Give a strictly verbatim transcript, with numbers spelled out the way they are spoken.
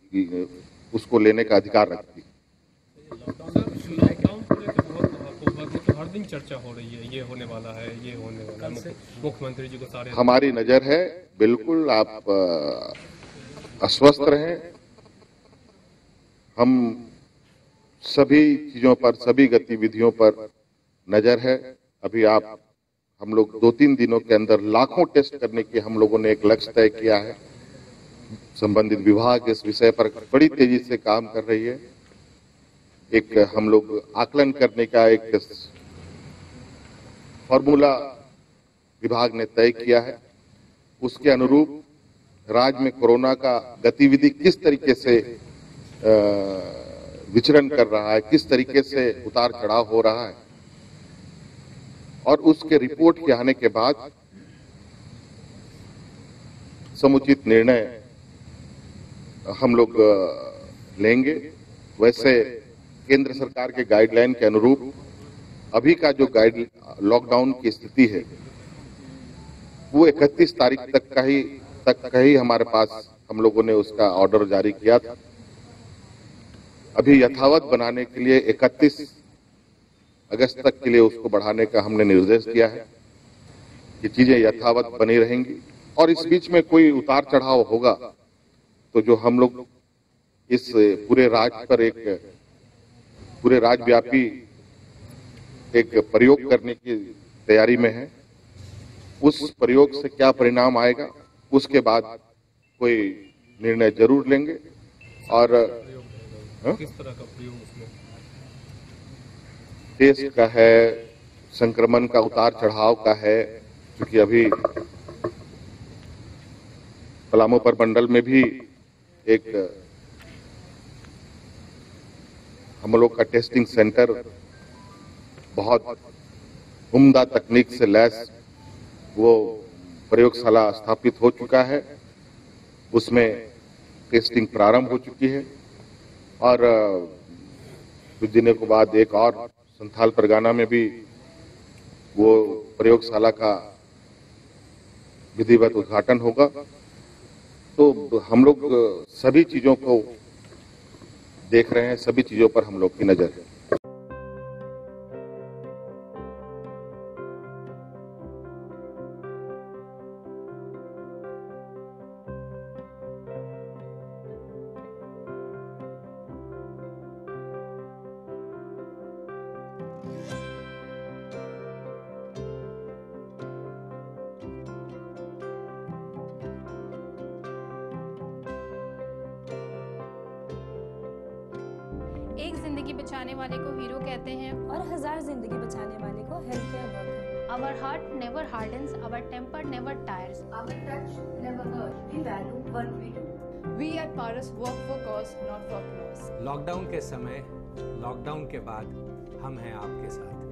उसको लेने का अधिकार रखती है। लॉकडाउन को लेकर बहुत तो हर दिन चर्चा हो रही है, ये होने वाला है, ये होने वाला है, मुख्यमंत्री जी को सारे हमारी नजर है, बिल्कुल आप अस्वस्थ रहें। हम सभी चीजों पर, सभी गतिविधियों पर नजर है। अभी आप हम लोग दो तीन दिनों के अंदर लाखों टेस्ट करने की हम लोगों ने एक लक्ष्य तय किया है। संबंधित विभाग इस विषय पर बड़ी तेजी से काम कर रही है। एक हम लोग आकलन करने का एक फॉर्मूला विभाग ने तय किया है। उसके अनुरूप राज्य में कोरोना का गतिविधि किस तरीके से विचरण कर रहा है, किस तरीके से उतार चढ़ाव हो रहा है, और उसके रिपोर्ट के आने के बाद समुचित निर्णय हम लोग लेंगे। वैसे केंद्र सरकार के गाइडलाइन के अनुरूप अभी का जो गाइड लॉकडाउन की स्थिति है वो इकतीस तारीख तक का ही तक का ही हमारे पास हम लोगों ने उसका ऑर्डर जारी किया था। अभी यथावत बनाने के लिए इकतीस अगस्त तक के लिए उसको बढ़ाने का हमने निर्देश दिया है कि चीजें यथावत बनी रहेंगी। और इस बीच में कोई उतार चढ़ाव होगा तो जो हम लोग इस पूरे राज्य पर एक पूरे राज्यव्यापी एक प्रयोग करने की तैयारी में है। उस प्रयोग से क्या परिणाम आएगा उसके बाद कोई निर्णय जरूर लेंगे। और किस तरह का प्रयोग उसमें टेस्ट का है, संक्रमण का उतार चढ़ाव का है, क्योंकि अभी पलामू प्रमंडल में भी एक हम लोग का टेस्टिंग सेंटर बहुत उम्दा तकनीक से लैस वो प्रयोगशाला स्थापित हो चुका है। उसमें टेस्टिंग प्रारंभ हो चुकी है और कुछ दिनों के बाद एक और संथाल परगना में भी वो प्रयोगशाला का विधिवत उद्घाटन होगा। तो हम लोग सभी चीजों को देख रहे हैं, सभी चीजों पर हम लोग की नजर है। एक जिंदगी बचाने वाले को हीरो कहते हैं और हजार जिंदगी बचाने वाले को health care worker. Our heart never hardens, our temper never tires. Our touch never hurts. We value what we do. We at Paras work for cause, not for applause. Lockdown के समय, लॉकडाउन के बाद हम हैं आपके साथ।